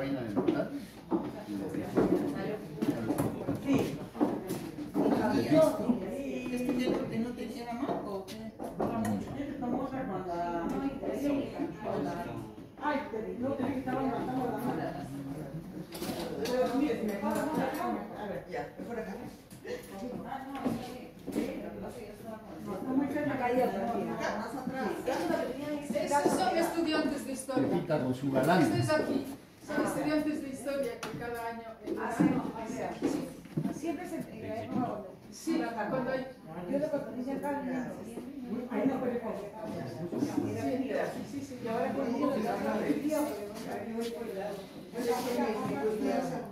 reina del portal. Sí. ¿Este no tenía más o qué? Ay, no te vi que estaban matando la mano. Pero mire, si me pasa a ver, ya, por acá. No muy cerca. Más atrás. Esos son estudiantes de historia. Pepita con su galán. Estos aquí son estudiantes de historia que cada año... Siempre se Sí, cuando hay... yo lo conocí acá. Ahí no puede comer. Sí, sí. Y ahora con el día,